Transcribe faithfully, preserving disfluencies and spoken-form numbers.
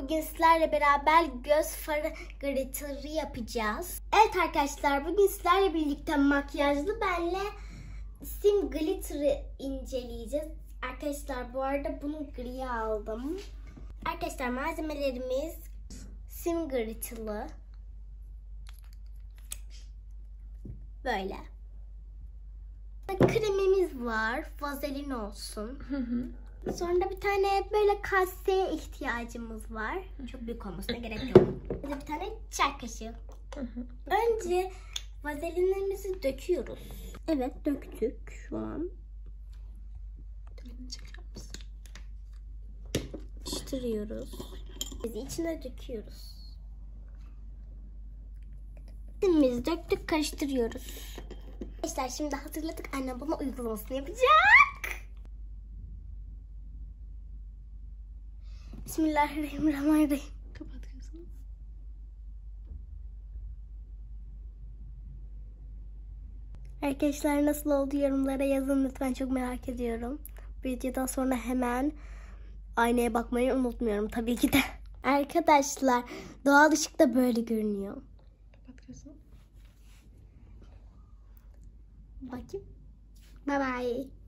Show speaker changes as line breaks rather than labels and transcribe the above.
Bugün sizlerle beraber göz farı glitter'ı yapacağız. Evet arkadaşlar, bugün sizlerle birlikte makyajlı benle sim glitter'ı inceleyeceğiz. Arkadaşlar bu arada bunu griye aldım. Arkadaşlar malzemelerimiz sim glitter'lı. Böyle. Kremimiz var. Vazelin olsun. Hı hı. Sonra bir tane böyle kaseye ihtiyacımız var. Çok büyük olmasına gerek yok. Bir tane çay kaşığı. Hı hı. Önce vazelinlerimizi döküyoruz. Evet, döktük şu an. Karıştırıyoruz. Biz içine döküyoruz. Biz döktük, karıştırıyoruz. Arkadaşlar şimdi hazırladık. Annem bana uygulamasını yapacak. Bismillahirrahmanirrahim.
Kapat gözünü.
Arkadaşlar nasıl oldu yorumlara yazın lütfen, çok merak ediyorum. Videodan sonra hemen aynaya bakmayı unutmuyorum tabii ki de. Arkadaşlar doğal ışıkta böyle görünüyor.
Kapat gözünü.
Bakayım. Bye bye.